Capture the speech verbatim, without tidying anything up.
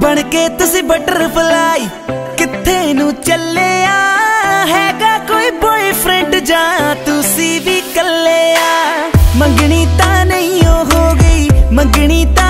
बन के तुसी बटरफ्लाई किथे नू चलिया हैगा कोई बॉयफ्रेंड जा तुसी भी कल्ले आ। मंगनी ता नहीं हो गई मंगनी ता